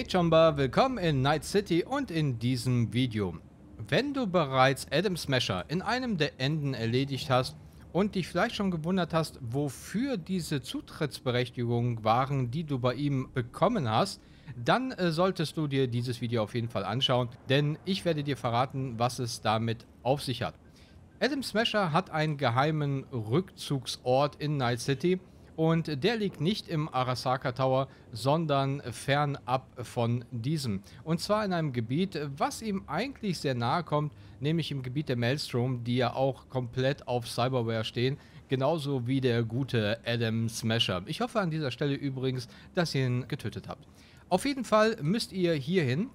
Hey Chomba, willkommen in Night City und in diesem Video. Wenn du bereits Adam Smasher in einem der Enden erledigt hast und dich vielleicht schon gewundert hast, wofür diese Zutrittsberechtigungen waren, die du bei ihm bekommen hast, dann solltest du dir dieses Video auf jeden Fall anschauen, denn ich werde dir verraten, was es damit auf sich hat. Adam Smasher hat einen geheimen Rückzugsort in Night City. Und der liegt nicht im Arasaka Tower, sondern fernab von diesem. Und zwar in einem Gebiet, was ihm eigentlich sehr nahe kommt, nämlich im Gebiet der Maelstrom, die ja auch komplett auf Cyberware stehen. Genauso wie der gute Adam Smasher. Ich hoffe an dieser Stelle übrigens, dass ihr ihn getötet habt. Auf jeden Fall müsst ihr hier hin.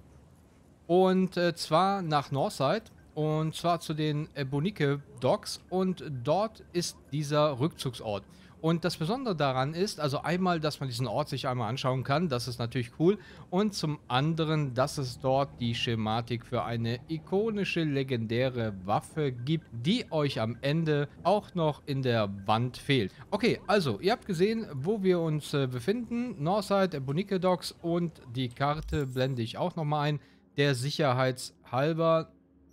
Und zwar nach Northside. Und zwar zu den Ebonike Docks. Und dort ist dieser Rückzugsort. Und das Besondere daran ist, also einmal, dass man diesen Ort sich einmal anschauen kann, das ist natürlich cool. Und zum anderen, dass es dort die Schematik für eine ikonische, legendäre Waffe gibt, die euch am Ende auch noch in der Wand fehlt. Okay, also, ihr habt gesehen, wo wir uns befinden. Northside, Ebonike Docks und die Karte blende ich auch nochmal ein. Der Sicherheitshalber.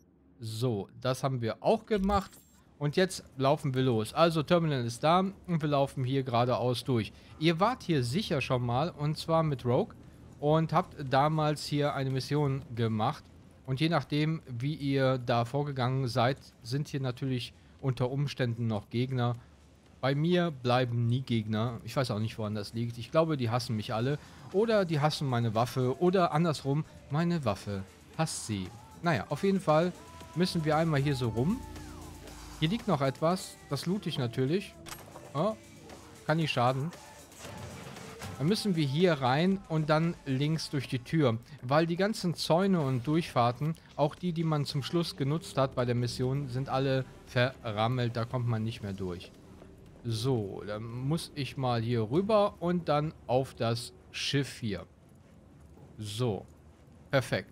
So, das haben wir auch gemacht. Und jetzt laufen wir los. Also Terminal ist da und wir laufen hier geradeaus durch. Ihr wart hier sicher schon mal und zwar mit Rogue und habt damals hier eine Mission gemacht. Und je nachdem, wie ihr da vorgegangen seid, sind hier natürlich unter Umständen noch Gegner. Bei mir bleiben nie Gegner. Ich weiß auch nicht, woran das liegt. Ich glaube, die hassen mich alle. Oder die hassen meine Waffe. Oder andersrum, meine Waffe hasst sie. Naja, auf jeden Fall müssen wir einmal hier so rum. Hier liegt noch etwas. Das loot ich natürlich. Oh, kann nicht schaden. Dann müssen wir hier rein und dann links durch die Tür. Weil die ganzen Zäune und Durchfahrten, auch die, die man zum Schluss genutzt hat bei der Mission, sind alle verrammelt. Da kommt man nicht mehr durch. So, dann muss ich mal hier rüber und dann auf das Schiff hier. So, perfekt.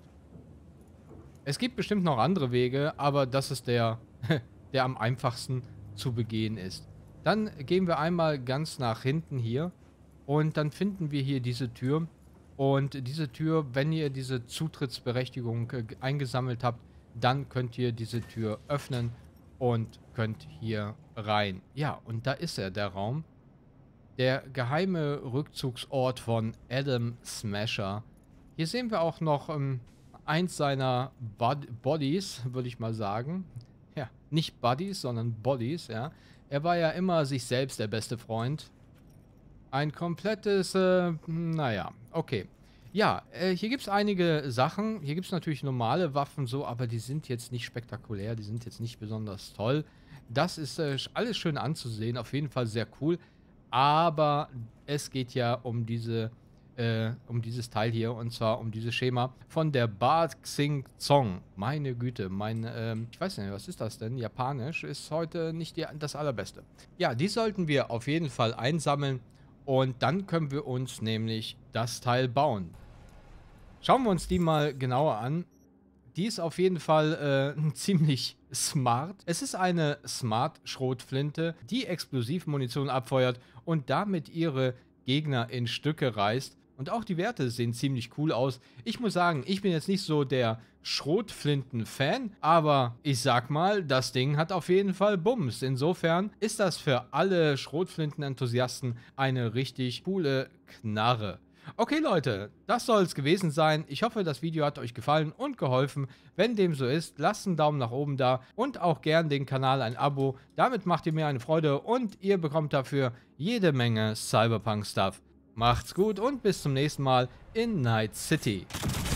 Es gibt bestimmt noch andere Wege, aber das ist der am einfachsten zu begehen ist. Dann gehen wir einmal ganz nach hinten hier und dann finden wir hier diese Tür. Und diese Tür, wenn ihr diese Zutrittsberechtigung eingesammelt habt, dann könnt ihr diese Tür öffnen und könnt hier rein. Ja, und da ist er, der Raum. Der geheime Rückzugsort von Adam Smasher. Hier sehen wir auch noch eins seiner Bodies, würde ich mal sagen. Ja, nicht Buddies, sondern Bodies, ja. Er war ja immer sich selbst der beste Freund. Ein komplettes, naja, okay. Ja, hier gibt es einige Sachen. Hier gibt es natürlich normale Waffen so, aber die sind jetzt nicht spektakulär, die sind jetzt nicht besonders toll. Das ist alles schön anzusehen, auf jeden Fall sehr cool. Aber es geht ja um dieses Teil hier, und zwar um dieses Schema von der Ba Xing Zong. Meine Güte, ich weiß nicht, was ist das denn? Japanisch ist heute nicht das allerbeste. Ja, die sollten wir auf jeden Fall einsammeln und dann können wir uns nämlich das Teil bauen. Schauen wir uns die mal genauer an. Die ist auf jeden Fall ziemlich smart. Es ist eine Smart-Schrotflinte, die Explosivmunition abfeuert und damit ihre Gegner in Stücke reißt. Und auch die Werte sehen ziemlich cool aus. Ich muss sagen, ich bin jetzt nicht so der Schrotflinten-Fan, aber ich sag mal, das Ding hat auf jeden Fall Bums. Insofern ist das für alle Schrotflinten-Enthusiasten eine richtig coole Knarre. Okay Leute, das soll es gewesen sein. Ich hoffe, das Video hat euch gefallen und geholfen. Wenn dem so ist, lasst einen Daumen nach oben da und auch gern den Kanal ein Abo. Damit macht ihr mir eine Freude und ihr bekommt dafür jede Menge Cyberpunk-Stuff. Macht's gut und bis zum nächsten Mal in Night City.